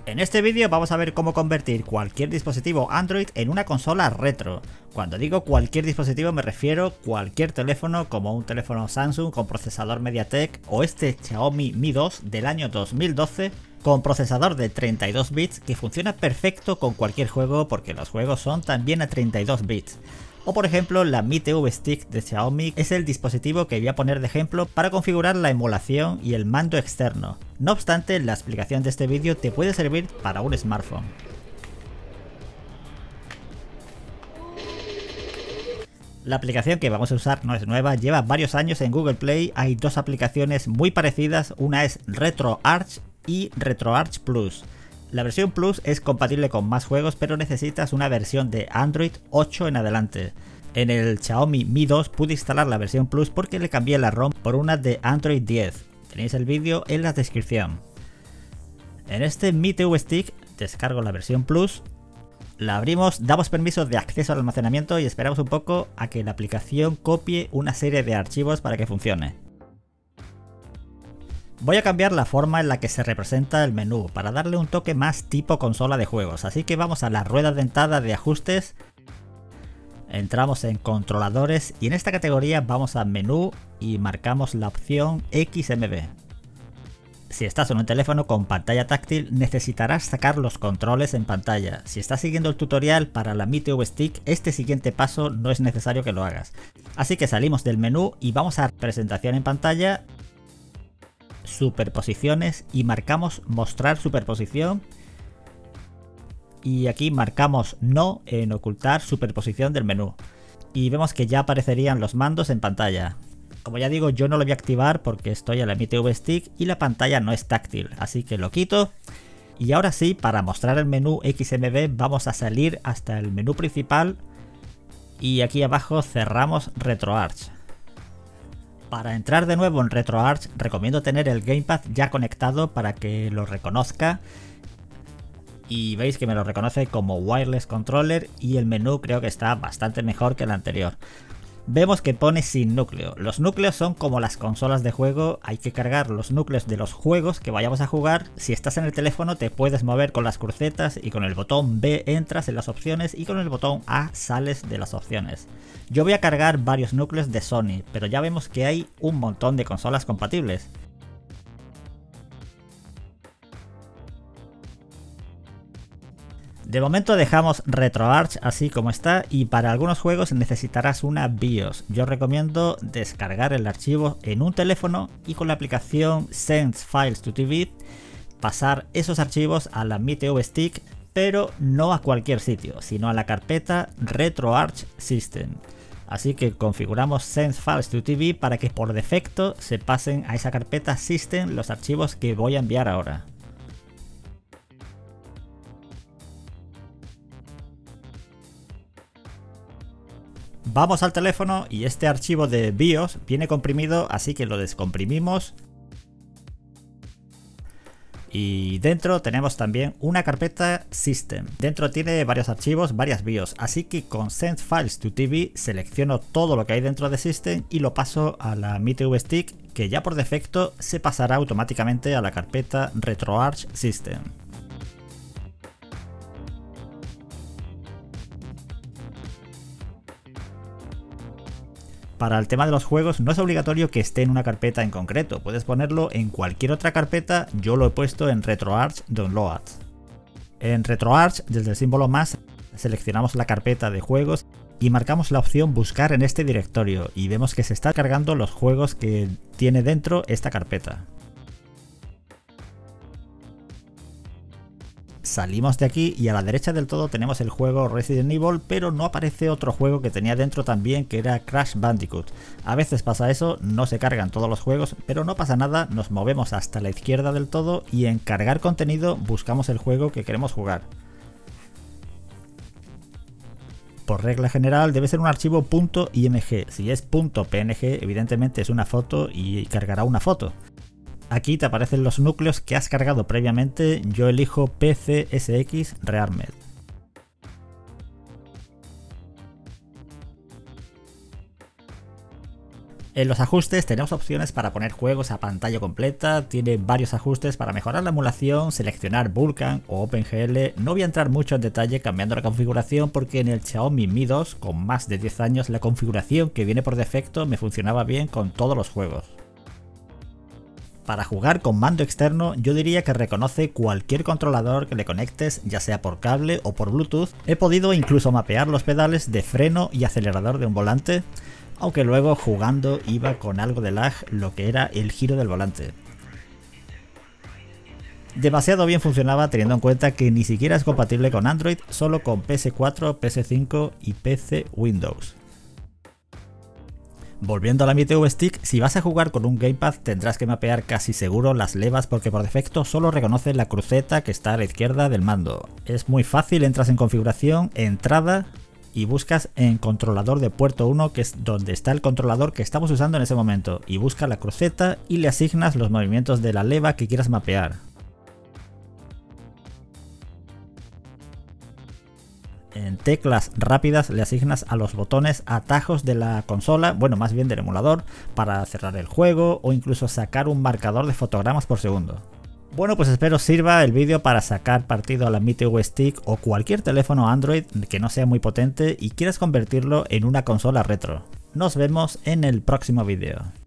En este vídeo vamos a ver cómo convertir cualquier dispositivo Android en una consola retro. Cuando digo cualquier dispositivo me refiero a cualquier teléfono, como un teléfono Samsung con procesador MediaTek o este Xiaomi Mi 2 del año 2012 con procesador de 32 bits que funciona perfecto con cualquier juego porque los juegos son también a 32 bits. O por ejemplo la Mi TV Stick de Xiaomi es el dispositivo que voy a poner de ejemplo para configurar la emulación y el mando externo. No obstante, la explicación de este vídeo te puede servir para un smartphone. La aplicación que vamos a usar no es nueva, lleva varios años en Google Play, hay dos aplicaciones muy parecidas, una es RetroArch y RetroArch Plus. La versión Plus es compatible con más juegos, pero necesitas una versión de Android 8 en adelante. En el Xiaomi Mi 2 pude instalar la versión Plus porque le cambié la ROM por una de Android 10. Tenéis el vídeo en la descripción. En este Mi TV Stick descargo la versión Plus, la abrimos, damos permiso de acceso al almacenamiento y esperamos un poco a que la aplicación copie una serie de archivos para que funcione. Voy a cambiar la forma en la que se representa el menú para darle un toque más tipo consola de juegos, así que vamos a la rueda dentada de ajustes, entramos en controladores y en esta categoría vamos a menú y marcamos la opción XMB. Si estás en un teléfono con pantalla táctil necesitarás sacar los controles en pantalla. Si estás siguiendo el tutorial para la Mi TV Stick, este siguiente paso no es necesario que lo hagas. Así que salimos del menú y vamos a presentación en pantalla, superposiciones y marcamos mostrar superposición y aquí marcamos no en ocultar superposición del menú y vemos que ya aparecerían los mandos en pantalla. Como ya digo, yo no lo voy a activar porque estoy en la Mi TV Stick y la pantalla no es táctil, así que lo quito. Y ahora sí, para mostrar el menú XMB vamos a salir hasta el menú principal y aquí abajo cerramos RetroArch. Para entrar de nuevo en RetroArch recomiendo tener el Gamepad ya conectado para que lo reconozca y veis que me lo reconoce como Wireless Controller y el menú creo que está bastante mejor que el anterior. Vemos que pone sin núcleo. Los núcleos son como las consolas de juego, hay que cargar los núcleos de los juegos que vayamos a jugar. Si estás en el teléfono te puedes mover con las crucetas y con el botón B entras en las opciones y con el botón A sales de las opciones. Yo voy a cargar varios núcleos de Sony, pero ya vemos que hay un montón de consolas compatibles. De momento dejamos RetroArch así como está y para algunos juegos necesitarás una BIOS. Yo recomiendo descargar el archivo en un teléfono y con la aplicación Send Files to TV pasar esos archivos a la Mi TV Stick, pero no a cualquier sitio, sino a la carpeta RetroArch System. Así que configuramos Send Files to TV para que por defecto se pasen a esa carpeta System los archivos que voy a enviar ahora. Vamos al teléfono y este archivo de BIOS viene comprimido, así que lo descomprimimos. Y dentro tenemos también una carpeta System. Dentro tiene varios archivos, varias BIOS, así que con Send Files to TV selecciono todo lo que hay dentro de System y lo paso a la Mi TV Stick, que ya por defecto se pasará automáticamente a la carpeta RetroArch System. Para el tema de los juegos no es obligatorio que esté en una carpeta en concreto, puedes ponerlo en cualquier otra carpeta, yo lo he puesto en RetroArch Downloads. En RetroArch, desde el símbolo más, seleccionamos la carpeta de juegos y marcamos la opción buscar en este directorio y vemos que se está cargando los juegos que tiene dentro esta carpeta. Salimos de aquí y a la derecha del todo tenemos el juego Resident Evil, pero no aparece otro juego que tenía dentro también, que era Crash Bandicoot. A veces pasa eso, no se cargan todos los juegos, pero no pasa nada, nos movemos hasta la izquierda del todo y en cargar contenido buscamos el juego que queremos jugar. Por regla general debe ser un archivo .img, si es .png evidentemente es una foto y cargará una foto. Aquí te aparecen los núcleos que has cargado previamente, yo elijo PCSX Rearmed. En los ajustes tenemos opciones para poner juegos a pantalla completa, tiene varios ajustes para mejorar la emulación, seleccionar Vulkan o OpenGL. No voy a entrar mucho en detalle cambiando la configuración porque en el Xiaomi Mi 2 con más de 10 años la configuración que viene por defecto me funcionaba bien con todos los juegos. Para jugar con mando externo yo diría que reconoce cualquier controlador que le conectes, ya sea por cable o por Bluetooth. He podido incluso mapear los pedales de freno y acelerador de un volante, aunque luego jugando iba con algo de lag lo que era el giro del volante. Demasiado bien funcionaba teniendo en cuenta que ni siquiera es compatible con Android, solo con PS4, PS5 y PC Windows. Volviendo a la Mi TV Stick, si vas a jugar con un gamepad tendrás que mapear casi seguro las levas porque por defecto solo reconoce la cruceta que está a la izquierda del mando. Es muy fácil, entras en configuración, entrada y buscas en controlador de puerto 1, que es donde está el controlador que estamos usando en ese momento, y busca la cruceta y le asignas los movimientos de la leva que quieras mapear. En teclas rápidas le asignas a los botones atajos de la consola, bueno, más bien del emulador, para cerrar el juego o incluso sacar un marcador de fotogramas por segundo. Bueno, pues espero sirva el vídeo para sacar partido a la Mi TV Stick o cualquier teléfono Android que no sea muy potente y quieras convertirlo en una consola retro. Nos vemos en el próximo vídeo.